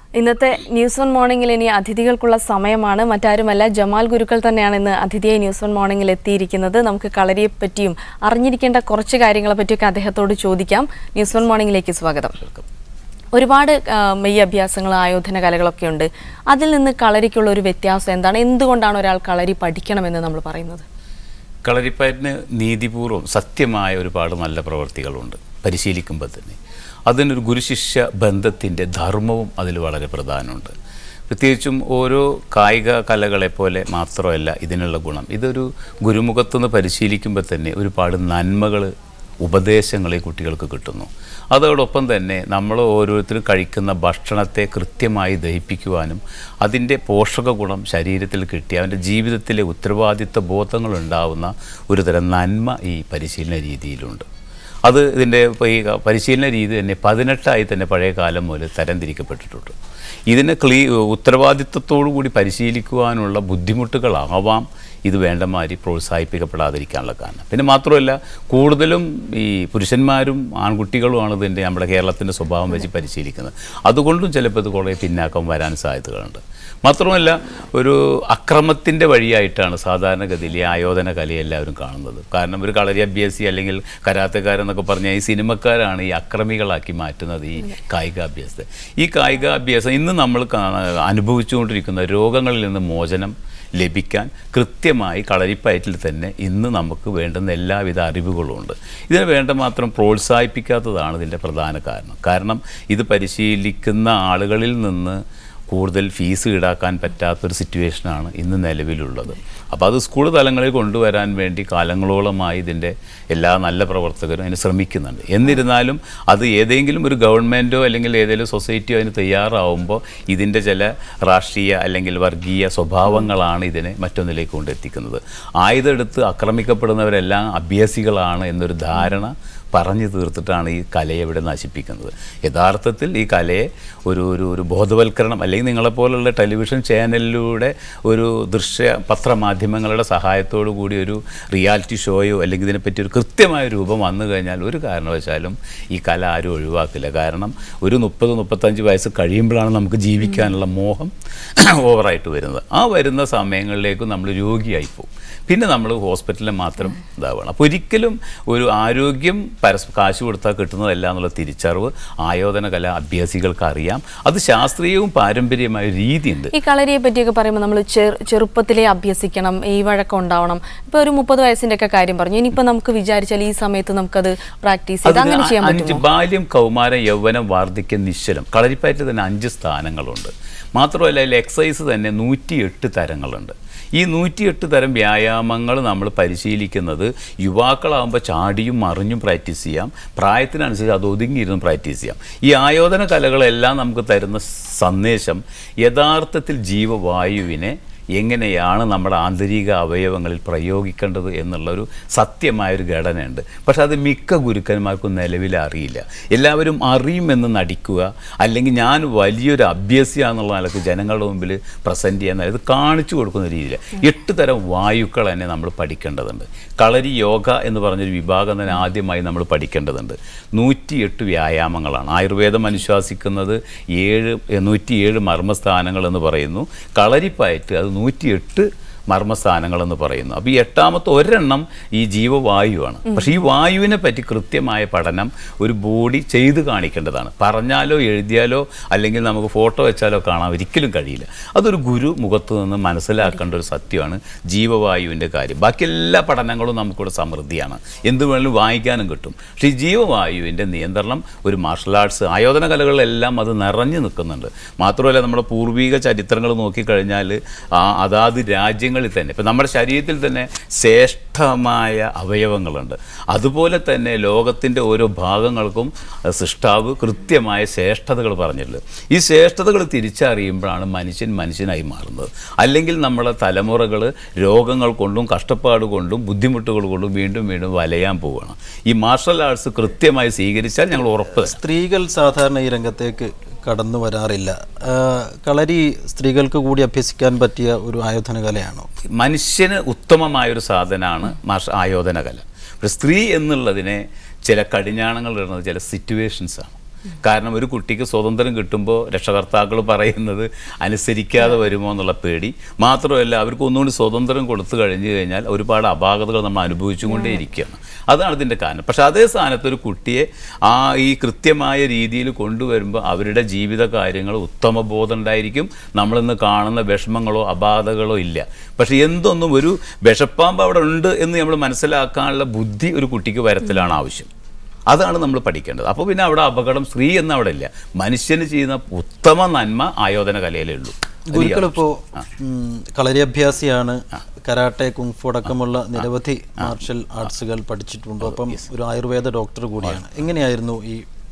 ഇന്നത്തെ news on മോർണിംഗിൽ ഇനി അതിഥികൾക്കുള്ള സമയമാണ്. മറ്റാരുമല്ല, ജമാൽ ഗുരുക്കൾ തന്നെയാണ് ഇന്ന് അതിഥിയായി ന്യൂസ് ഓൺ മോർണിംഗിൽ എത്തിയിരിക്കുന്നത്. നമുക്ക് കളരിയെ പറ്റിയും അറിഞ്ഞിരിക്കേണ്ട കുറച്ച് കാര്യങ്ങളെ പറ്റിയൊക്കെ അദ്ദേഹത്തോട് ചോദിക്കാം. ന്യൂസ് ഓൺ മോർണിംഗിലേക്ക് സ്വാഗതം. ഒരുപാട് മെയ് അഭ്യാസങ്ങൾ, ആയോധന കലകളൊക്കെ ഉണ്ട്. അതിൽ നിന്ന് കളരിക്കുള്ള ഒരു വ്യത്യാസം എന്താണ്? എന്തുകൊണ്ടാണ് ഒരാൾ കളരി പഠിക്കണമെന്ന് നമ്മൾ പറയുന്നത്? കളരിപ്പയറ്റിന് നീതിപൂർവ്വം സത്യമായ ഒരുപാട് നല്ല പ്രവൃത്തികളുണ്ട്. പരിശീലിക്കുമ്പോൾ തന്നെ അതിനൊരു ഗുരുശിഷ്യ ബന്ധത്തിൻ്റെ ധർമ്മവും അതിൽ വളരെ പ്രധാനമുണ്ട്. പ്രത്യേകിച്ചും ഓരോ കായിക കലകളെപ്പോലെ മാത്രമല്ല ഇതിനുള്ള ഗുണം. ഇതൊരു ഗുരുമുഖത്തുനിന്ന് പരിശീലിക്കുമ്പോൾ തന്നെ ഒരുപാട് നന്മകൾ, ഉപദേശങ്ങൾ ഈ കുട്ടികൾക്ക് കിട്ടുന്നു. അതോടൊപ്പം തന്നെ നമ്മൾ ഓരോരുത്തരും കഴിക്കുന്ന ഭക്ഷണത്തെ കൃത്യമായി ദഹിപ്പിക്കുവാനും അതിൻ്റെ പോഷക ഗുണം ശരീരത്തിൽ കിട്ടി അവൻ്റെ ജീവിതത്തിലെ ഉത്തരവാദിത്വ ബോധങ്ങളുണ്ടാവുന്ന ഒരു തരം നന്മ ഈ പരിശീലന രീതിയിലുണ്ട്. അത് ഇതിൻ്റെ ഈ പരിശീലന രീതി തന്നെ 18ആയി തന്നെ പഴയ കാലം മുതൽ തരംതിരിക്കപ്പെട്ടിട്ടുണ്ട്. ഇതിനെ ഉത്തരവാദിത്വത്തോടു കൂടി പരിശീലിക്കുവാനുള്ള ബുദ്ധിമുട്ടുകളാവാം ഇത് വേണ്ടമാതിരി പ്രോത്സാഹിപ്പിക്കപ്പെടാതിരിക്കാനുള്ള കാരണം. പിന്നെ മാത്രമല്ല, കൂടുതലും ഈ പുരുഷന്മാരും ആൺകുട്ടികളുമാണ് ഇതിൻ്റെ നമ്മുടെ കേരളത്തിൻ്റെ സ്വഭാവം വെച്ച് പരിശീലിക്കുന്നത്. അതുകൊണ്ടും ചിലപ്പോൾ ഇത് കുറേ പിന്നാക്കം വരാൻ സാധ്യതകളുണ്ട്. മാത്രമല്ല, ഒരു അക്രമത്തിൻ്റെ വഴിയായിട്ടാണ് സാധാരണഗതിയിൽ ഈ ആയോധന കലയെ എല്ലാവരും കാണുന്നത്. കാരണം ഒരു കളരി അഭ്യാസി അല്ലെങ്കിൽ കരാത്തക്കാരെന്നൊക്കെ പറഞ്ഞാൽ ഈ സിനിമക്കാരാണ് ഈ അക്രമികളാക്കി മാറ്റുന്നത് ഈ കായികാഭ്യാസത്തെ. ഈ കായികാഭ്യാസം ഇന്ന് നമ്മൾ അനുഭവിച്ചുകൊണ്ടിരിക്കുന്ന രോഗങ്ങളിൽ നിന്ന് മോചനം ലഭിക്കാൻ കൃത്യമായി കളരിപ്പയറ്റിൽ തന്നെ ഇന്ന് നമുക്ക് വേണ്ടുന്ന എല്ലാവിധ അറിവുകളുമുണ്ട്. ഇതിന് വേണ്ട മാത്രം പ്രോത്സാഹിപ്പിക്കാത്തതാണ് ഇതിൻ്റെ പ്രധാന കാരണം. കാരണം ഇത് പരിശീലിക്കുന്ന ആളുകളിൽ നിന്ന് കൂടുതൽ ഫീസ് ഈടാക്കാൻ പറ്റാത്തൊരു സിറ്റുവേഷനാണ് ഇന്ന് നിലവിലുള്ളത്. അപ്പോൾ അത് സ്കൂൾ തലങ്ങളിൽ കൊണ്ടുവരാൻ വേണ്ടി കാലങ്ങളോളമായി ഇതിൻ്റെ എല്ലാ നല്ല പ്രവർത്തകരും അതിന് ശ്രമിക്കുന്നുണ്ട്. എന്നിരുന്നാലും അത് ഏതെങ്കിലും ഒരു ഗവൺമെൻറ്റോ അല്ലെങ്കിൽ ഏതെങ്കിലും സൊസൈറ്റിയോ അതിന് തയ്യാറാവുമ്പോൾ ഇതിൻ്റെ ചില രാഷ്ട്രീയ അല്ലെങ്കിൽ വർഗീയ സ്വഭാവങ്ങളാണ് ഇതിനെ മറ്റൊന്നിലേക്ക് കൊണ്ടെത്തിക്കുന്നത്. ആയുധമെടുത്ത് ആക്രമിക്കപ്പെടുന്നവരെല്ലാം അഭ്യാസികളാണ് എന്നൊരു ധാരണ പറഞ്ഞു തീർത്തിട്ടാണ് ഈ കലയെ ഇവിടെ നശിപ്പിക്കുന്നത്. യഥാർത്ഥത്തിൽ ഈ കലയെ ഒരു ബോധവൽക്കരണം അല്ലെങ്കിൽ നിങ്ങളെപ്പോലുള്ള ടെലിവിഷൻ ചാനലിലൂടെ ഒരു പത്രമാധ്യമങ്ങളുടെ സഹായത്തോടു കൂടി ഒരു റിയാലിറ്റി ഷോയോ അല്ലെങ്കിൽ ഇതിനെപ്പറ്റി ഒരു കൃത്യമായ രൂപം വന്നു കഴിഞ്ഞാൽ ഒരു കാരണവശാലും ഈ കല ആരും ഒഴിവാക്കില്ല. കാരണം ഒരു 30-35 വയസ്സ് കഴിയുമ്പോഴാണ് നമുക്ക് ജീവിക്കാനുള്ള മോഹം ഓവറായിട്ട് വരുന്നത്. ആ വരുന്ന സമയങ്ങളിലേക്ക് നമ്മൾ രോഗിയായി പോകും. പിന്നെ നമ്മൾ ഹോസ്പിറ്റലിൽ മാത്രം ഇതാവണം. അപ്പോൾ ഒരിക്കലും ഒരു ആരോഗ്യം കാശ് കൊടുത്താൽ കിട്ടുന്നതല്ല എന്നുള്ള തിരിച്ചറിവ് ആയോധന കല അഭ്യാസികൾക്ക് അറിയാം. അത് ശാസ്ത്രീയവും പാരമ്പര്യമായ രീതിയുണ്ട്. ഈ കളരിയെ പറ്റിയൊക്കെ പറയുമ്പോൾ നമ്മൾ ചെറുപ്പത്തിലേ അഭ്യസിക്കണം, ഈ വഴക്കം ഉണ്ടാവണം. ഇപ്പോൾ ഒരു 30 വയസ്സിൻ്റെ ഒക്കെ കാര്യം പറഞ്ഞു. ഇനിയിപ്പോൾ നമുക്ക് വിചാരിച്ചാൽ ഈ സമയത്ത് നമുക്കത് പ്രാക്ടീസ് ചെയ്ത് അങ്ങനെ ചെയ്യാൻ പറ്റും. ബാല്യം, കൗമാരം, യൗവനം, വാർദ്ധക്യം, നിശ്ചലം. കളരിപ്പയറ്റിൽ തന്നെ 5 സ്ഥാനങ്ങളുണ്ട്. മാത്രമല്ല അതിൽ എക്സസൈസ് തന്നെ 108 തരങ്ങളുണ്ട്. ഈ 108 തരം വ്യായാമങ്ങൾ നമ്മൾ പരിശീലിക്കുന്നത് യുവാക്കളാകുമ്പോൾ ചാടിയും മറിഞ്ഞും പ്രാക്ടീസ് ചെയ്യാം. പ്രായത്തിനനുസരിച്ച് അത് ഒതുങ്ങിയിരുന്നും പ്രാക്ടീസ് ചെയ്യാം. ഈ ആയോധന കലകളെല്ലാം നമുക്ക് തരുന്ന സന്ദേശം യഥാർത്ഥത്തിൽ ജീവവായുവിനെ എങ്ങനെയാണ് നമ്മുടെ ആന്തരിക അവയവങ്ങളിൽ പ്രയോഗിക്കേണ്ടത് എന്നുള്ളൊരു സത്യമായൊരു ഘടനയുണ്ട്. പക്ഷെ അത് മിക്ക ഗുരുക്കന്മാർക്കും നിലവിൽ അറിയില്ല. എല്ലാവരും അറിയുമെന്ന് നടിക്കുക, അല്ലെങ്കിൽ ഞാൻ വലിയൊരു അഭ്യസിയാന്നുള്ള നിലക്ക് ജനങ്ങളുടെ മുമ്പിൽ പ്രസൻറ്റ് ചെയ്യാൻ ഇത് കാണിച്ചു കൊടുക്കുന്ന രീതിയിൽ 8 തരം വായുക്കൾ തന്നെ നമ്മൾ പഠിക്കേണ്ടതുണ്ട്. കളരി യോഗ എന്ന് പറഞ്ഞൊരു വിഭാഗം തന്നെ ആദ്യമായി നമ്മൾ പഠിക്കേണ്ടതുണ്ട്. 108 വ്യായാമങ്ങളാണ്. ആയുർവേദം അനുശാസിക്കുന്നത് 107 മർമ്മസ്ഥാനങ്ങൾ എന്ന് പറയുന്നു. കളരിപ്പയറ്റ് അത് 108 മർമ്മസ്ഥാനങ്ങളെന്ന് പറയുന്നു. അപ്പോൾ ഈ 8ാമത്തെ ഒരെണ്ണം ഈ ജീവവായുവാണ്. പക്ഷേ ഈ വായുവിനെ പറ്റി കൃത്യമായ പഠനം ഒരു ബോഡി ചെയ്ത് കാണിക്കേണ്ടതാണ്. പറഞ്ഞാലോ എഴുതിയാലോ അല്ലെങ്കിൽ നമുക്ക് ഫോട്ടോ വെച്ചാലോ കാണാൻ ഒരിക്കലും കഴിയില്ല. അതൊരു ഗുരു മുഖത്ത് നിന്ന് മനസ്സിലാക്കേണ്ട ഒരു സത്യമാണ് ജീവവായുവിൻ്റെ കാര്യം. ബാക്കി എല്ലാ പഠനങ്ങളും നമുക്കിവിടെ സമൃദ്ധിയാണ്, എന്ത് വേണമെങ്കിലും വായിക്കാനും കിട്ടും. പക്ഷേ ഈ ജീവവായുവിൻ്റെ നിയന്ത്രണം ഒരു മാർഷൽ ആർട്സ്, ആയോധന കലകളിലെല്ലാം അത് നിറഞ്ഞു നിൽക്കുന്നുണ്ട്. മാത്രമല്ല നമ്മുടെ പൂർവിക ചരിത്രങ്ങൾ നോക്കിക്കഴിഞ്ഞാൽ അതാത് രാജ്യങ്ങൾ തന്നെ ഇപ്പം നമ്മുടെ ശരീരത്തിൽ തന്നെ ശ്രേഷ്ഠമായ അവയവങ്ങളുണ്ട്. അതുപോലെ തന്നെ ലോകത്തിൻ്റെ ഓരോ ഭാഗങ്ങൾക്കും സൃഷ്ടാവ് കൃത്യമായ ശ്രേഷ്ഠതകൾ പറഞ്ഞിട്ടുണ്ട്. ഈ ശ്രേഷ്ഠതകൾ തിരിച്ചറിയുമ്പോഴാണ് മനുഷ്യനായി മാറുന്നത്. അല്ലെങ്കിൽ നമ്മുടെ തലമുറകൾ രോഗങ്ങൾ കൊണ്ടും കഷ്ടപ്പാട് കൊണ്ടും ബുദ്ധിമുട്ടുകൾ കൊണ്ടും വീണ്ടും വലയാൻ പോവുകയാണ്. ഈ മാർഷൽ ആർട്സ് കൃത്യമായി സ്വീകരിച്ചാൽ ഞങ്ങൾ ഉറപ്പ്. സ്ത്രീകൾ സാധാരണ ഈ രംഗത്തേക്ക് കടന്നു വരാറില്ല. കളരി സ്ത്രീകൾക്ക് കൂടി അഭ്യസിക്കാൻ പറ്റിയ ഒരു ആയോധന കലയാണോ? മനുഷ്യന് ഉത്തമമായൊരു സാധനമാണ് ആയോധന കല. സ്ത്രീ എന്നുള്ളതിനെ ചില കടിഞ്ഞാണങ്ങൾ ഇടുന്നത് ചില സിറ്റുവേഷൻസാണ്. കാരണം ഒരു കുട്ടിക്ക് സ്വാതന്ത്ര്യം കിട്ടുമ്പോൾ രക്ഷകർത്താക്കൾ പറയുന്നത് അനുസരിക്കാതെ വരുമോ എന്നുള്ള പേടി. മാത്രമല്ല അവർക്ക് ഒന്നുകൂടി സ്വാതന്ത്ര്യം കൊടുത്തു കഴിഞ്ഞു കഴിഞ്ഞാൽ ഒരുപാട് അപാകതകൾ നമ്മൾ അനുഭവിച്ചുകൊണ്ടേ ഇരിക്കുകയാണ്. അതാണ് ഇതിൻ്റെ കാരണം. പക്ഷെ അതേ സ്ഥാനത്ത് ഒരു കുട്ടിയെ ഈ കൃത്യമായ രീതിയിൽ കൊണ്ടുവരുമ്പോൾ അവരുടെ ജീവിത കാര്യങ്ങൾ ഉത്തമ ബോധം ഉണ്ടായിരിക്കും. നമ്മളിന്ന് കാണുന്ന വിഷമങ്ങളോ അപാകതകളോ ഇല്ല. പക്ഷെ എന്തൊന്നും ഒരു വിഷപ്പാമ്പ് അവിടെ ഉണ്ട് എന്ന് നമ്മൾ മനസ്സിലാക്കാനുള്ള ബുദ്ധി ഒരു കുട്ടിക്ക് വരത്തിലാണ് ആവശ്യം. അതാണ് നമ്മൾ പഠിക്കേണ്ടത്. അപ്പോൾ പിന്നെ അവിടെ അപകടം സ്ത്രീ എന്ന് അവിടെ ഇല്ല. മനുഷ്യന് ചെയ്യുന്ന ഉത്തമ നന്മ ആയോധന കലയിലേ ഉള്ളൂ. ഗുരുക്കൾ ഇപ്പോൾ കളരി അഭ്യാസിയാണ്, കരാട്ടെ, കുങ്ഫു അടക്കമുള്ള നിരവധി മാർഷൽ ആർട്സുകൾ പഠിച്ചിട്ടുണ്ട്. അപ്പം ഒരു ആയുർവേദ ഡോക്ടർ കൂടിയാണ്. എങ്ങനെയായിരുന്നു ഈ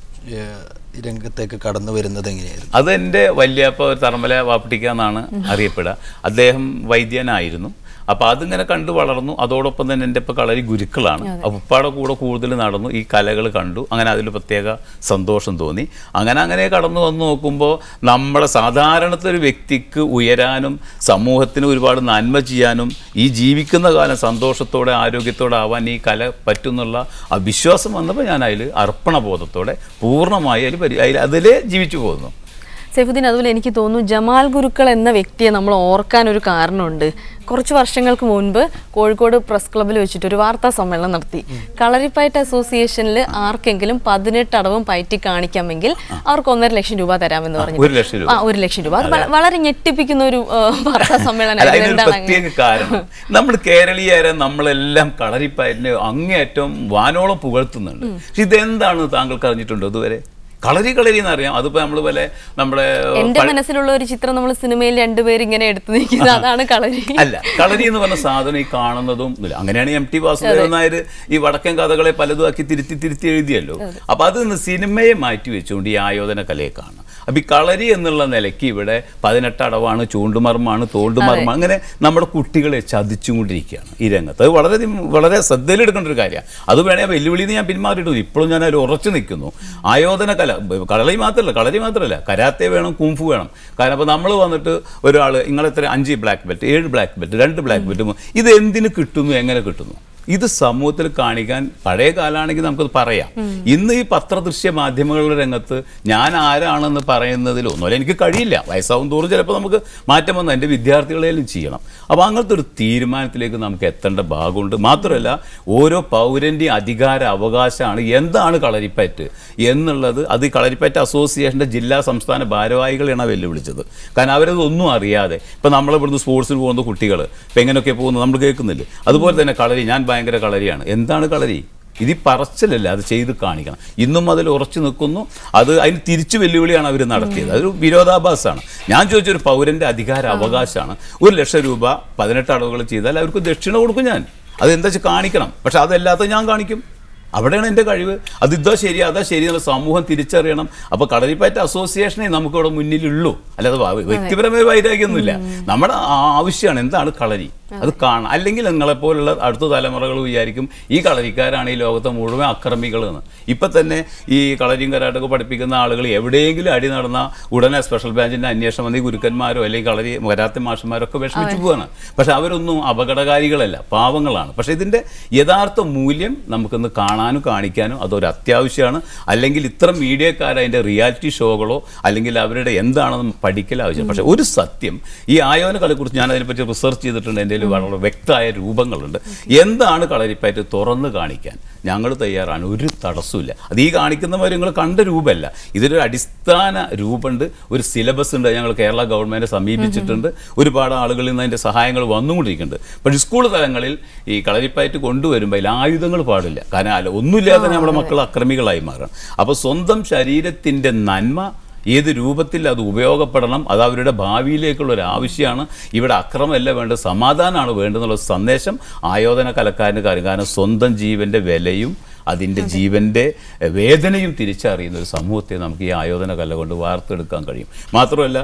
രംഗത്തേക്ക് കടന്നു വരുന്നത്? എങ്ങനെയായിരുന്നു അത്? എൻ്റെ വല്യപ്പ തറമല വാപ്പിട്ടിക്ക എന്നാണ് അറിയപ്പെടുക. അദ്ദേഹം വൈദ്യനായിരുന്നു. അപ്പോൾ അതിങ്ങനെ കണ്ടു വളർന്നു. അതോടൊപ്പം തന്നെ എൻ്റെ ഇപ്പോൾ കളരി ഗുരുക്കളാണ്. അപ്പോൾ ഉപ്പാടെ കൂടെ കൂടുതൽ നടന്നു, ഈ കലകൾ കണ്ടു. അങ്ങനെ അതിൽ പ്രത്യേക സന്തോഷം തോന്നി. അങ്ങനെ കടന്നു വന്ന് നോക്കുമ്പോൾ നമ്മുടെ സാധാരണത്തെ ഒരു വ്യക്തിക്ക് ഉയരാനും സമൂഹത്തിന് ഒരുപാട് നന്മ ചെയ്യാനും ഈ ജീവിക്കുന്ന കാലം സന്തോഷത്തോടെ ആരോഗ്യത്തോടെ ആവാൻ ഈ കല പറ്റുന്നുള്ള ആ വിശ്വാസം വന്നപ്പോൾ ഞാൻ അതിൽ അർപ്പണബോധത്തോടെ പൂർണ്ണമായി അതിലേ ജീവിച്ചു പോകുന്നു. സൈഫുദ്ദീൻ, അതുപോലെ എനിക്ക് തോന്നുന്നു ജമാൽ ഗുരുക്കൾ എന്ന വ്യക്തിയെ നമ്മൾ ഓർക്കാൻ ഒരു കാരണമുണ്ട്. കുറച്ച് വർഷങ്ങൾക്ക് മുൻപ് കോഴിക്കോട് പ്രസ് ക്ലബ്ബിൽ വെച്ചിട്ട് ഒരു വാർത്താ സമ്മേളനം നടത്തി. കളരിപ്പയറ്റ് അസോസിയേഷനിൽ ആർക്കെങ്കിലും 18 അടവും പയറ്റി കാണിക്കാമെങ്കിൽ അവർക്ക് 1.5 ലക്ഷം രൂപ തരാമെന്ന് പറഞ്ഞു. 1 ലക്ഷം രൂപ. അത് വളരെ ഞെട്ടിപ്പിക്കുന്ന ഒരു വാർത്താ സമ്മേളനം. കാരണം നമ്മൾ കേരളീയരെ നമ്മളെല്ലാം കളരിപ്പയറ്റിനെ അങ്ങേയറ്റം വാനോളം പുകഴ്ത്തുന്നുണ്ട്. പക്ഷെ ഇതെന്താണ് താങ്കൾക്ക് അറിഞ്ഞിട്ടുണ്ടോ ഇതുവരെ? കളരി എന്നറിയാം. അതിപ്പോ നമ്മൾ പോലെ നമ്മുടെ എന്റെ മനസ്സിലുള്ള ഒരു ചിത്രം നമ്മൾ സിനിമയിൽ രണ്ടുപേരും ഇങ്ങനെ എടുത്തു നിൽക്കുന്നത്, അതാണ് കളരി. അല്ല, കളരി എന്ന് പറഞ്ഞ സാധനം ഈ കാണുന്നതും ഇല്ല. അങ്ങനെയാണ് MT വാസുദേവൻ നായർ ഈ വടക്കൻ കഥകളെ പലതും ആക്കി തിരുത്തി എഴുതിയല്ലോ. അപ്പൊ അത് സിനിമയെ മാറ്റി വെച്ചുകൊണ്ട് ഈ ആയോധന കലയെ കാണാം. അപ്പം ഈ കളരി എന്നുള്ള നിലയ്ക്ക് ഇവിടെ 18 അടവാണ്, ചൂണ്ടുമർമ്മാണ്, തോണ്ടുമർമ്മ, അങ്ങനെ നമ്മുടെ കുട്ടികളെ ചതിച്ചുകൊണ്ടിരിക്കുകയാണ് ഈ രംഗത്ത്. അത് വളരെ ശ്രദ്ധയിലെടുക്കേണ്ട ഒരു കാര്യമാണ്. അത് വേണേൽ വെല്ലുവിളിന്ന് ഞാൻ പിന്മാറിയിട്ടു. ഇപ്പോഴും ഞാൻ അതിൽ ഉറച്ചു നിൽക്കുന്നു. ആയോധന കല കളരി മാത്രമല്ല, കരാത്തെ വേണം, കുംഫു വേണം. കാരണം അപ്പോൾ നമ്മൾ വന്നിട്ട് ഒരാൾ നിങ്ങളെത്ര 5 black belt, 7 black belt, 2 black belt, ഇത് എന്തിന് കിട്ടുന്നു, എങ്ങനെ കിട്ടുന്നു? ഇത് സമൂഹത്തിൽ കാണിക്കാൻ പഴയ കാലമാണെങ്കിൽ നമുക്കത് പറയാം. ഇന്ന് ഈ പത്രദൃശ്യ മാധ്യമങ്ങളുടെ രംഗത്ത് ഞാൻ ആരാണെന്ന് പറയുന്നതിലൊന്നുമല്ല, എനിക്ക് കഴിയില്ല. വയസ്സാവും തോറും ചിലപ്പോൾ നമുക്ക് മാറ്റം വന്നാൽ എൻ്റെ വിദ്യാർത്ഥികളെയും ചെയ്യണം. അപ്പോൾ അങ്ങനത്തെ ഒരു തീരുമാനത്തിലേക്ക് നമുക്ക് എത്തേണ്ട ഭാഗമുണ്ട്. മാത്രമല്ല ഓരോ പൗരൻ്റെയും അധികാര അവകാശമാണ് എന്താണ് കളരിപ്പയറ്റ് എന്നുള്ളത്. അത് ഈ കളരിപ്പയറ്റ് അസോസിയേഷൻ്റെ ജില്ലാ സംസ്ഥാന ഭാരവാഹികളെയാണ് വെല്ലുവിളിച്ചത്. കാരണം അവരതൊന്നും അറിയാതെ ഇപ്പം നമ്മളിവിടുന്ന് സ്പോർട്സിന് പോകുന്ന കുട്ടികൾ ഇപ്പം എങ്ങനെയൊക്കെ പോകുന്നത് നമ്മൾ കേൾക്കുന്നില്ലേ? അതുപോലെ തന്നെ കളരി, ഞാൻ ഭയങ്കര കളരിയാണ്. എന്താണ് കളരി? ഇത് പറച്ചിലല്ല, അത് ചെയ്ത് കാണിക്കണം. ഇന്നും അതിൽ ഉറച്ചു നിൽക്കുന്നു. അതിന് തിരിച്ചു വെല്ലുവിളിയാണ് അവർ നടത്തിയത്. അതൊരു വിരോധാഭാസമാണ്. ഞാൻ ചോദിച്ചൊരു പൗരൻ്റെ അധികാര അവകാശമാണ്. 1 ലക്ഷം രൂപ 18 അടവുകൾ ചെയ്താൽ അവർക്ക് ദക്ഷിണ കൊടുക്കും ഞാൻ. അതെന്താ വെച്ചാൽ കാണിക്കണം. പക്ഷെ അതല്ലാത്ത ഞാൻ കാണിക്കും. അവിടെയാണ് എൻ്റെ കഴിവ്. ഇതാ ശരി, അതാ ശരി എന്നുള്ള സമൂഹം തിരിച്ചറിയണം. അപ്പോൾ കളരിപ്പയറ്റ് അസോസിയേഷനെ നമുക്കിവിടെ മുന്നിലുള്ളൂ. അല്ലാതെ വ്യക്തിപരമായ വൈരാഗ്യമൊന്നുമില്ല. നമ്മുടെ ആവശ്യമാണ് എന്താണ് കളരി, അത് കാണാം. അല്ലെങ്കിൽ നിങ്ങളെപ്പോലുള്ള അടുത്ത തലമുറകൾ വിചാരിക്കും ഈ കളരിക്കാരാണ് ഈ ലോകത്തെ മുഴുവൻ അക്രമികളെന്ന്. ഇപ്പം തന്നെ ഈ കളരിയും കരാട്ടൊക്കെ പഠിപ്പിക്കുന്ന ആളുകൾ എവിടെയെങ്കിലും അടി നടന്ന ഉടനെ സ്പെഷ്യൽ ബ്രാഞ്ചിൻ്റെ അന്വേഷണം വന്ന് ഈ ഗുരുക്കന്മാരോ അല്ലെങ്കിൽ കളരി കരാത്തെ മാഷന്മാരൊക്കെ വിഷമിച്ചു പോവാണ്. പക്ഷെ അവരൊന്നും അപകടകാരികളല്ല, പാവങ്ങളാണ്. പക്ഷെ ഇതിൻ്റെ യഥാർത്ഥ മൂല്യം നമുക്കൊന്ന് കാണാനും കാണിക്കാനും അതൊരു അത്യാവശ്യമാണ്. അല്ലെങ്കിൽ ഇത്ര മീഡിയക്കാർ അതിൻ്റെ റിയാലിറ്റി ഷോകളോ അല്ലെങ്കിൽ അവരുടെ എന്താണെന്ന് പഠിക്കൽ ആവശ്യം. പക്ഷേ ഒരു സത്യം, ഈ ആയോധന കലയെക്കുറിച്ച് ഞാൻ അതിനെപ്പറ്റി റിസർച്ച് ചെയ്തിട്ടുണ്ട്. എൻ്റെ വളരെ വ്യക്തമായ രൂപങ്ങളുണ്ട്. എന്താണ് കളരിപ്പയറ്റ് തുറന്ന് കാണിക്കാൻ ഞങ്ങൾ തയ്യാറാണ്. ഒരു തടസ്സമില്ല. അത് ഈ കാണിക്കുന്നവർ നിങ്ങൾ കണ്ട രൂപമല്ല, ഇതിനൊരു അടിസ്ഥാന രൂപമുണ്ട്, ഒരു സിലബസ് ഉണ്ട്. ഞങ്ങൾ കേരള ഗവൺമെൻറ് സമീപിച്ചിട്ടുണ്ട്. ഒരുപാട് ആളുകളിൽ നിന്ന് അതിൻ്റെ സഹായങ്ങൾ വന്നുകൊണ്ടിരിക്കുന്നുണ്ട്. പക്ഷേ സ്കൂൾ തലങ്ങളിൽ ഈ കളരിപ്പയറ്റ് കൊണ്ടുവരുമ്പോൾ അതിൽ ആയുധങ്ങൾ പാടില്ല. കാരണം ഒന്നുമില്ലാതെ നമ്മുടെ മക്കൾ അക്രമികളായി മാറാം. അപ്പോൾ സ്വന്തം ശരീരത്തിൻ്റെ നന്മ ഏത് രൂപത്തിൽ അത് ഉപയോഗപ്പെടണം, അത് അവരുടെ ഭാവിയിലേക്കുള്ളൊരു ആവശ്യമാണ്. ഇവിടെ അക്രമമല്ല വേണ്ടത്, സമാധാനമാണ് വേണ്ടതെന്നുള്ള സന്ദേശം ആയോധന കലക്കാരന് കാര്യം. കാരണം സ്വന്തം ജീവൻ്റെ വിലയും അതിൻ്റെ ജീവൻ്റെ വേദനയും തിരിച്ചറിയുന്ന ഒരു സമൂഹത്തെ നമുക്ക് ഈ ആയോധന കല കൊണ്ട് വാർത്തെടുക്കാൻ കഴിയും. മാത്രമല്ല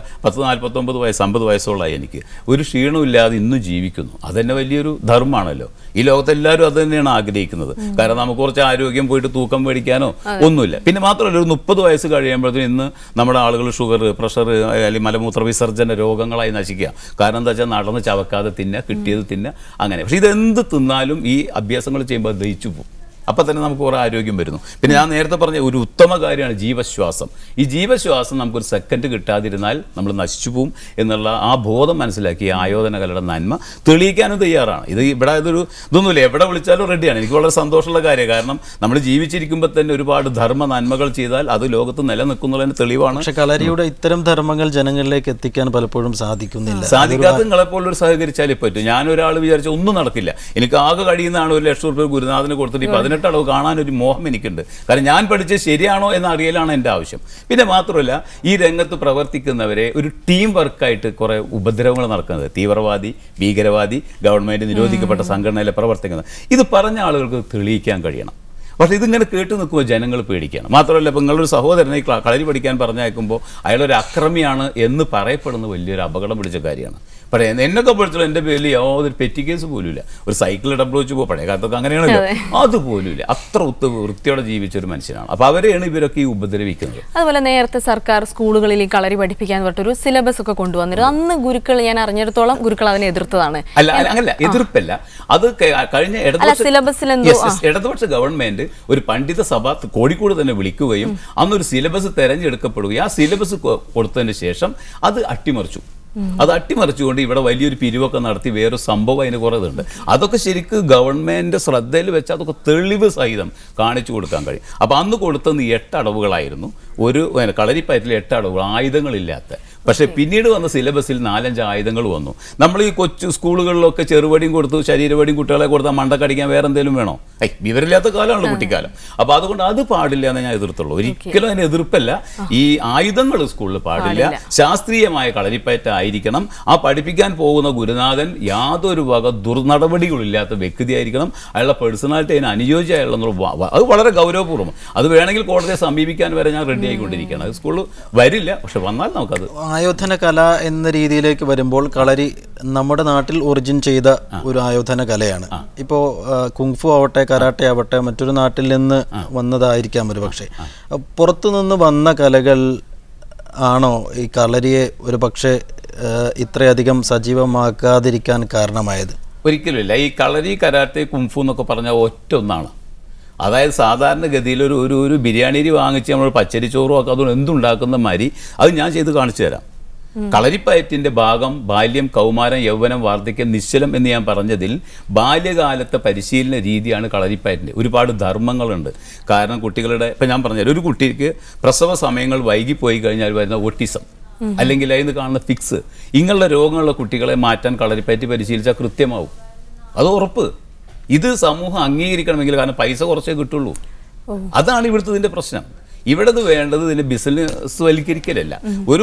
49 വയസ്സ് 50 വയസ്സോളായി എനിക്ക് ഒരു ക്ഷീണമില്ലാതെ ഇന്നും ജീവിക്കുന്നു. അതെന്നെ വലിയൊരു ധർമ്മമാണല്ലോ. ഈ ലോകത്തെല്ലാവരും അത് തന്നെയാണ് ആഗ്രഹിക്കുന്നത്. കാരണം നമുക്ക് കുറച്ച് ആരോഗ്യം പോയിട്ട് തൂക്കം മേടിക്കാനോ ഒന്നുമില്ല. പിന്നെ മാത്രമല്ല ഒരു 30 വയസ്സ് കഴിയുമ്പോഴത്തേക്കും ഇന്ന് നമ്മുടെ ആളുകൾ ഷുഗർ, പ്രഷർ അല്ലെങ്കിൽ മലമൂത്ര വിസർജന രോഗങ്ങളായി നശിക്കുക. കാരണം എന്താ വെച്ചാൽ നടന്ന് ചവക്കാതെ തിന്നുക, കിട്ടിയത് തിന്നുക, അങ്ങനെ. പക്ഷേ ഇതെന്ത് തിന്നാലും ഈ അഭ്യാസങ്ങൾ ചെയ്യുമ്പോൾ ദഹിച്ചു പോകും. അപ്പം തന്നെ നമുക്ക് കുറേ ആരോഗ്യം വരുന്നു. പിന്നെ ഞാൻ നേരത്തെ പറഞ്ഞ ഒരു ഉത്തമ കാര്യമാണ് ജീവശ്വാസം. ഈ ജീവശ്വാസം നമുക്കൊരു സെക്കൻഡ് കിട്ടാതിരുന്നാൽ നമ്മൾ നശിച്ചു പോവും എന്നുള്ള ആ ബോധം മനസ്സിലാക്കി ആയോധന കലയുടെ നന്മ തെളിയിക്കാനും തയ്യാറാണ്. ഇത് ഇവിടെ ഇതൊന്നുമില്ല, എവിടെ വിളിച്ചാലും റെഡിയാണ്. എനിക്ക് വളരെ സന്തോഷമുള്ള കാര്യമാണ്. കാരണം നമ്മൾ ജീവിച്ചിരിക്കുമ്പോൾ തന്നെ ഒരുപാട് ധർമ്മ നന്മകൾ ചെയ്താൽ അത് ലോകത്ത് നിലനിൽക്കുന്നതിന് തെളിവാണ്. പക്ഷെ കളരിയുടെ ഇത്തരം ധർമ്മങ്ങൾ ജനങ്ങളിലേക്ക് എത്തിക്കാൻ പലപ്പോഴും സാധിക്കുന്നില്ല. സാധിക്കാത്ത നിങ്ങളെപ്പോലൊരു സഹകരിച്ചാലേ പറ്റും. ഞാനൊരാൾ വിചാരിച്ച ഒന്നും നടക്കില്ല. എനിക്ക് ആകെ കഴിയുന്നതാണ് 1 ലക്ഷം രൂപ ഗുരുനാഥന് കൊടുത്തിട്ട് 18 അടവ് കാണാനൊരു മോഹം എനിക്കുണ്ട്. കാരണം ഞാൻ പഠിച്ചത് ശരിയാണോ എന്ന് അറിയലാണ് എൻ്റെ ആവശ്യം. പിന്നെ മാത്രമല്ല, ഈ രംഗത്ത് പ്രവർത്തിക്കുന്നവരെ ഒരു ടീം വർക്കായിട്ട് കുറേ ഉപദ്രവങ്ങൾ നടക്കുന്നത്, തീവ്രവാദി, ഭീകരവാദി, ഗവൺമെൻറ് നിരോധിക്കപ്പെട്ട സംഘടനയിലെ പ്രവർത്തിക്കുന്നത്, ഇത് പറഞ്ഞ ആളുകൾക്ക് തെളിയിക്കാൻ കഴിയണം. പക്ഷേ ഇതിങ്ങനെ കേട്ട് നിൽക്കുമ്പോൾ ജനങ്ങൾ പേടിക്കുകയാണ്. മാത്രമല്ല, ഇപ്പം നിങ്ങളൊരു സഹോദരനെ കളരി പഠിക്കാൻ പറഞ്ഞയക്കുമ്പോൾ അയാളൊരു അക്രമിയാണ് എന്ന് പറയപ്പെടുന്ന വലിയൊരു അപകടം പിടിച്ച കാര്യമാണ്. പക്ഷേ എന്നൊക്കെ പഠിച്ചോളൂ, എൻ്റെ പേരിൽ യാതൊരു പെറ്റി കേസ് പോലുമില്ല. ഒരു സൈക്കിൾ ഡബ്ല്യു വെച്ച് പോകും, പഴയ കാലത്തൊക്കെ അങ്ങനെയാണല്ലോ, അതുപോലുമില്ല. അത്ര വൃത്തിയോടെ ജീവിച്ചൊരു മനുഷ്യനാണ്. അപ്പോൾ അവരെയാണ് ഇവരൊക്കെ ഈ ഉപദ്രവിക്കുന്നത്. അതുപോലെ നേരത്തെ സർക്കാർ സ്കൂളുകളിൽ ഈ കളരി പഠിപ്പിക്കാൻ പറഞ്ഞൊരു സിലബസ് ഒക്കെ കൊണ്ടുവന്നിരുന്നു. അന്ന് ഗുരുക്കൾ, ഞാൻ അറിഞ്ഞിടത്തോളം ഗുരുക്കൾ അതിനെ എതിർത്തതാണ്. അങ്ങനല്ല, എതിർപ്പല്ല. അത് കഴിഞ്ഞ ഇടതുപക്ഷ ഗവൺമെന്റ് ഒരു പണ്ഡിത സഭ കോഴിക്കോട് തന്നെ വിളിക്കുകയും അന്നൊരു സിലബസ് തെരഞ്ഞെടുക്കപ്പെടുകയും ആ സിലബസ് കൊടുത്തതിന് ശേഷം അത് അട്ടിമറിച്ചു. അത് അട്ടിമറിച്ചുകൊണ്ട് ഇവിടെ വലിയൊരു പിരിവൊക്കെ നടത്തി വേറൊരു സംഭവം അതിന് കുറേതുണ്ട്. അതൊക്കെ ശരിക്കും ഗവൺമെൻറ് ശ്രദ്ധയിൽ വെച്ച് അതൊക്കെ തെളിവ് സഹിതം കാണിച്ചു കൊടുക്കാൻ കഴിയും. അപ്പോൾ അന്ന് കൊടുത്തത് 8 അടവുകളായിരുന്നു. ഒരു കളരിപ്പയറ്റിൽ 8 അടവുകൾ, ആയുധങ്ങളില്ലാത്ത. പക്ഷേ പിന്നീട് വന്ന സിലബസിൽ 4-5 ആയുധങ്ങൾ വന്നു. നമ്മൾ ഈ കൊച്ചു സ്കൂളുകളിലൊക്കെ ചെറുപടിയും കൊടുത്തു, ശരീരപടിയും കുട്ടികളെ കൊടുത്താൽ മണ്ടക്കടിക്കാൻ വേറെ എന്തെങ്കിലും വേണോ? വിവരമില്ലാത്ത കാലമാണല്ലോ കുട്ടിക്കാലം. അപ്പോൾ അതുകൊണ്ട് അത് പാടില്ല എന്ന് ഞാൻ എതിർത്തുള്ളൂ. ഒരിക്കലും അതിന് എതിർപ്പല്ല. ഈ ആയുധങ്ങൾ സ്കൂളിൽ പാടില്ല. ശാസ്ത്രീയമായ കളരിപ്പയറ്റായിരിക്കണം. ആ പഠിപ്പിക്കാൻ പോകുന്ന ഗുരുനാഥൻ യാതൊരു വക ദുർനടപടികളില്ലാത്ത വ്യക്തിയായിരിക്കണം. അയാളുടെ പേഴ്സണാലിറ്റി അതിന് അനുയോജ്യമായുള്ള അത് വളരെ ഗൗരവപൂർവ്വം. അത് വേണമെങ്കിൽ കോടതിയെ സമീപിക്കാൻ വരെ ഞാൻ റെഡി ആയിക്കൊണ്ടിരിക്കുകയാണ്. അത് സ്കൂളിൽ വരില്ല, പക്ഷെ വന്നാൽ നമുക്കത്. ആയോധന കല എന്ന രീതിയിലേക്ക് വരുമ്പോൾ കളരി നമ്മുടെ നാട്ടിൽ ഒറിജിൻ ചെയ്ത ഒരു ആയോധന കലയാണ്. ഇപ്പോൾ കുങ്ഫു ആവട്ടെ, കരാട്ടെ ആവട്ടെ, മറ്റൊരു നാട്ടിൽ നിന്ന് വന്നതായിരിക്കാം ഒരു പക്ഷേ. പുറത്തുനിന്ന് വന്ന കലകൾ ആണോ ഈ കളരിയെ ഒരു പക്ഷേ ഇത്രയധികം സജീവമാക്കാതിരിക്കാൻ കാരണമായത്? ഒരിക്കലുമില്ല. ഈ കളരി, കരാട്ടെ, കുങ്ഫു എന്നൊക്കെ പറഞ്ഞാൽ ഒറ്റ ഒന്നാണ്. അതായത് സാധാരണഗതിയിൽ ഒരു ബിരിയാണി വാങ്ങിച്ച് നമ്മൾ പച്ചരിച്ചോറും ഒക്കെ അതുകൊണ്ട് എന്തുണ്ടാക്കുന്ന മാതിരി അത് ഞാൻ ചെയ്ത് കാണിച്ചു തരാം. കളരിപ്പയറ്റിൻ്റെ ഭാഗം ബാല്യം, കൗമാരം, യൗവനം, വാർദ്ധക്യം, നിശ്ചലം എന്ന് ഞാൻ പറഞ്ഞതിൽ ബാല്യകാലത്തെ പരിശീലന രീതിയാണ് കളരിപ്പയറ്റിൻ്റെ. ഒരുപാട് ധർമ്മങ്ങളുണ്ട്. കാരണം കുട്ടികളുടെ ഇപ്പം ഞാൻ പറഞ്ഞുതരാം, ഒരു കുട്ടിക്ക് പ്രസവ സമയങ്ങൾ വൈകിപ്പോയി കഴിഞ്ഞാൽ വരുന്ന ഓട്ടിസം അല്ലെങ്കിൽ അതിന് കാണുന്ന ഫിക്സ്, ഇങ്ങനെയുള്ള രോഗങ്ങളുള്ള കുട്ടികളെ മാറ്റാൻ കളരിപ്പയറ്റ് പരിശീലിച്ചാൽ കൃത്യമാവും. അത് ഉറപ്പ്. ഇത് സമൂഹം അംഗീകരിക്കണമെങ്കിൽ, കാരണം പൈസ കുറച്ചേ കിട്ടുള്ളൂ. അതാണ് ഇവിടുത്തെ പ്രശ്നം. ഇവിടെ വേണ്ടത് ഇതിൻ്റെ ബിസിനസ് വൽക്കരിക്കലല്ല.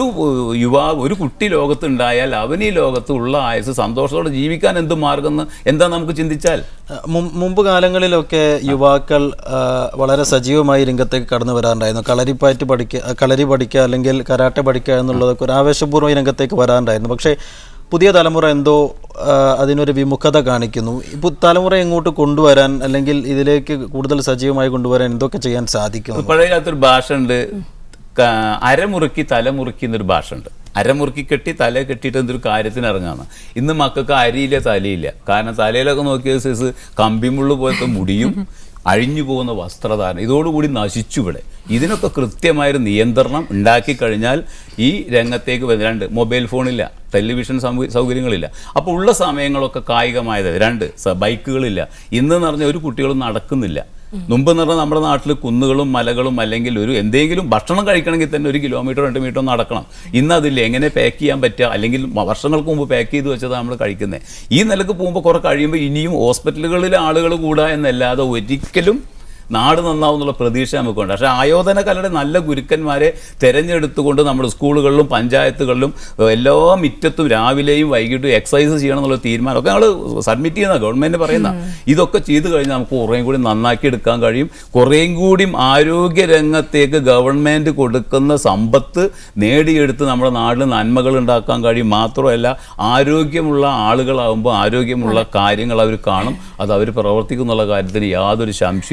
ഒരു കുട്ടി ലോകത്തുണ്ടായാൽ അവൻ ഈ ലോകത്ത് ഉള്ള ആയുസ് സന്തോഷത്തോടെ ജീവിക്കാൻ എന്ത് മാർഗം എന്താ നമുക്ക് ചിന്തിച്ചാൽ. മുമ്പ് കാലങ്ങളിലൊക്കെ യുവാക്കൾ വളരെ സജീവമായി രംഗത്തേക്ക് കടന്നു വരാറുണ്ടായിരുന്നു. കളരി പഠിക്കുക അല്ലെങ്കിൽ കരാട്ടെ പഠിക്കുക എന്നുള്ളതൊക്കെ ഒരു ആവേശപൂർവ്വം രംഗത്തേക്ക് വരാറുണ്ടായിരുന്നു. പക്ഷേ പുതിയ തലമുറ എന്തോ അതിനൊരു വിമുഖത കാണിക്കുന്നു. ഇപ്പോൾ തലമുറ എങ്ങോട്ട് കൊണ്ടുവരാൻ അല്ലെങ്കിൽ ഇതിലേക്ക് കൂടുതൽ സജീവമായി കൊണ്ടുവരാൻ എന്തൊക്കെ ചെയ്യാൻ സാധിക്കും? പഴയ കാലത്തൊരു ഭാഷ ഉണ്ട്, അരമുറുക്കി തലമുറുക്കി എന്നൊരു ഭാഷ ഉണ്ട്. അരമുറുക്കി കെട്ടി തല കെട്ടിയിട്ട് എന്തൊരു കാര്യത്തിന് ഇറങ്ങാന്ന്. ഇന്ന് മക്കൾക്ക് അരിയില്ല, തലയില്ല. കാരണം തലയിലൊക്കെ നോക്കിയ സൈസ് കമ്പിമുള്ളു പോലത്തെ മുടിയും അഴിഞ്ഞു പോകുന്ന വസ്ത്രധാരണം, ഇതോടുകൂടി നശിച്ചു ഇവിടെ. ഇതിനൊക്കെ കൃത്യമായൊരു നിയന്ത്രണം ഉണ്ടാക്കി കഴിഞ്ഞാൽ ഈ രംഗത്തേക്ക് രണ്ട് മൊബൈൽ ഫോണില്ല, ടെലിവിഷൻ സൗകര്യങ്ങളില്ല. അപ്പോൾ ഉള്ള സമയങ്ങളൊക്കെ കായികമായത്. രണ്ട് ബൈക്കുകളില്ല. ഇന്ന് പറഞ്ഞ ഒരു കുട്ടികളും നടക്കുന്നില്ല. മുമ്പ് എന്ന് പറഞ്ഞാൽ നമ്മുടെ നാട്ടിൽ കുന്നുകളും മലകളും അല്ലെങ്കിൽ എന്തെങ്കിലും ഭക്ഷണം കഴിക്കണമെങ്കിൽ തന്നെ 1 കിലോമീറ്റർ 2 മീറ്റർ നടക്കണം. ഇന്നതില്ല. എങ്ങനെ പാക്ക് ചെയ്യാൻ പറ്റുക? അല്ലെങ്കിൽ വർഷങ്ങൾക്ക് മുമ്പ് പാക്ക് ചെയ്ത് വെച്ചത് നമ്മൾ കഴിക്കുന്നത്. ഈ നിലക്ക് പോകുമ്പോൾ കുറെ കഴിയുമ്പോൾ ഇനിയും ഹോസ്പിറ്റലുകളിലെ ആളുകൾ കൂടാ എന്നല്ലാതെ ഒരിക്കലും നാട് നന്നാവുന്നുള്ള പ്രതീക്ഷ നമുക്കുണ്ട്. പക്ഷേ ആയോധന കലയുടെ നല്ല ഗുരുക്കന്മാരെ തിരഞ്ഞെടുത്തുകൊണ്ട് നമ്മുടെ സ്കൂളുകളിലും പഞ്ചായത്തുകളിലും എല്ലാ മിറ്റത്തും രാവിലെയും വൈകിട്ടും എക്സസൈസ് ചെയ്യണം എന്നുള്ള തീരുമാനമൊക്കെ ഞങ്ങൾ സബ്മിറ്റ് ചെയ്യുന്ന ഗവൺമെൻറ് പറയുന്ന. ഇതൊക്കെ ചെയ്ത് കഴിഞ്ഞാൽ നമുക്ക് കുറേയും കൂടി നന്നാക്കി എടുക്കാൻ കഴിയും. കുറേയും കൂടി ആരോഗ്യരംഗത്തേക്ക് ഗവൺമെൻറ് കൊടുക്കുന്ന സമ്പത്ത് നേടിയെടുത്ത് നമ്മുടെ നാട്ടിൽ നന്മകൾ ഉണ്ടാക്കാൻ കഴിയും. മാത്രമല്ല ആരോഗ്യമുള്ള ആളുകളാകുമ്പോൾ ആരോഗ്യമുള്ള കാര്യങ്ങൾ അവർ കാണും, അത് അവർ പ്രവർത്തിക്കുന്നുള്ള കാര്യത്തിന് യാതൊരു സംശയമില്ല.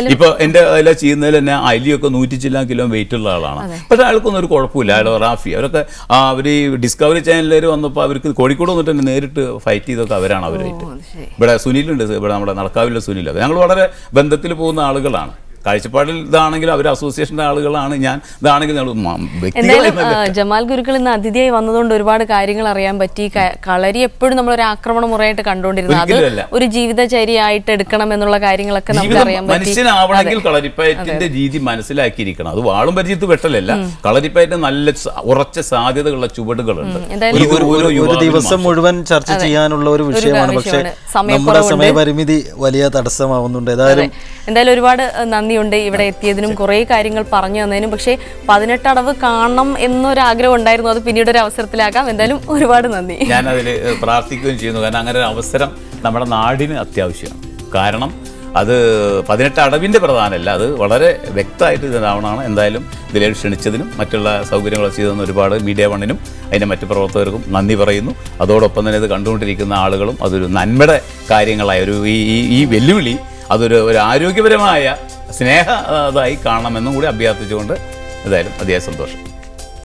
ഇപ്പോൾ എൻ്റെ അതിലെ ചെയ്യുന്നതിൽ തന്നെ അലിയൊക്കെ 100 ചില്ലാൻ കിലോ വെയിറ്റ് ഉള്ള ആളാണ്. പക്ഷേ അയാൾക്കൊന്നും ഒരു കുഴപ്പമില്ല. അയാൾ റാഫി അവരൊക്കെ അവർ ഈ ഡിസ്കവറി ചാനലിൽ വന്നപ്പോൾ അവർക്ക് കോഴിക്കോട് വന്നിട്ട് തന്നെ നേരിട്ട് ഫൈറ്റ് ചെയ്തൊക്കെ അവരാണ് അവരായിട്ട്. ഇവിടെ സുനിലുണ്ട്, ഇവിടെ നമ്മുടെ നടക്കാവിലെ സുനിലൊക്കെ ഞങ്ങൾ വളരെ ബന്ധത്തിൽ പോകുന്ന ആളുകളാണ്. കാഴ്ചപ്പാടിൽ ഇതാണെങ്കിലും അവർ അസോസിയേഷൻ്റെ ആളുകളാണ്. ഞാൻ ഇതാണെങ്കിൽ ജമാൽ ഗുരുക്കൾ ഇന്ന് അതിഥിയായി വന്നതുകൊണ്ട് ഒരുപാട് കാര്യങ്ങൾ അറിയാൻ പറ്റി. കളരി എപ്പോഴും നമ്മളൊരു ആക്രമണ മുറയായിട്ട് കണ്ടുകൊണ്ടിരുന്നത് അത് ഒരു ജീവിതചര്യയായിട്ട് എടുക്കണം എന്നുള്ള കാര്യങ്ങളൊക്കെ നമുക്ക് അറിയാൻ പറ്റി. മനുഷ്യനാവണമെങ്കിൽ കളരിപ്പയറ്റിന്റെ രീതി മനസ്സിലാക്കിയിരിക്കണം. അത് വാളും പരിചയത്ത് വെട്ടലല്ല. കളരിപ്പയറ്റിന് നല്ല ഉറച്ച സാധ്യതകളുള്ള ചുവടുകളുണ്ട്. ഒരു ദിവസം മുഴുവൻ ചർച്ച ചെയ്യാനുള്ള ഒരു വിഷയമാണ്. പക്ഷേ നമ്മുടെ സമയപരിമിതി വലിയ തടസ്സമാവുന്നുണ്ട്. എന്തായാലും ഒരുപാട് നന്ദിയുണ്ട് ഇവിടെ എത്തിയതിനും കുറേ കാര്യങ്ങൾ പറഞ്ഞു തന്നതിനും. പക്ഷേ 18 അടവ് കാണണം എന്നൊരാഗ്രഹം ഉണ്ടായിരുന്നു. അത് പിന്നീട് ഒരു അവസരത്തിലാകാം. എന്തായാലും ഒരുപാട് നന്ദി. ഞാൻ അതിൽ പ്രാർത്ഥിക്കുകയും ചെയ്യുന്നു. കാരണം അങ്ങനെ ഒരു അവസരം നമ്മുടെ നാടിന് അത്യാവശ്യമാണ്. കാരണം അത് 18 അടവിൻ്റെ പ്രധാനമല്ല, അത് വളരെ വ്യക്തമായിട്ട് ഇതാവണമാണ്. എന്തായാലും ഇതിലേക്ക് ക്ഷണിച്ചതിനും മറ്റുള്ള സൗകര്യങ്ങൾ ചെയ്തതെന്ന് ഒരുപാട് മീഡിയ വണ്ണിനും അതിൻ്റെ മറ്റ് പ്രവർത്തകർക്കും നന്ദി പറയുന്നു. അതോടൊപ്പം തന്നെ ഇത് കണ്ടുകൊണ്ടിരിക്കുന്ന ആളുകളും അതൊരു നന്മയുടെ കാര്യങ്ങളായ ഈ വെല്ലുവിളി അതൊരു ആരോഗ്യപരമായ സ്നേഹ ഇതായി കാണണമെന്നും കൂടി അഭ്യർത്ഥിച്ചുകൊണ്ട് എന്തായാലും അതിയായ സന്തോഷം.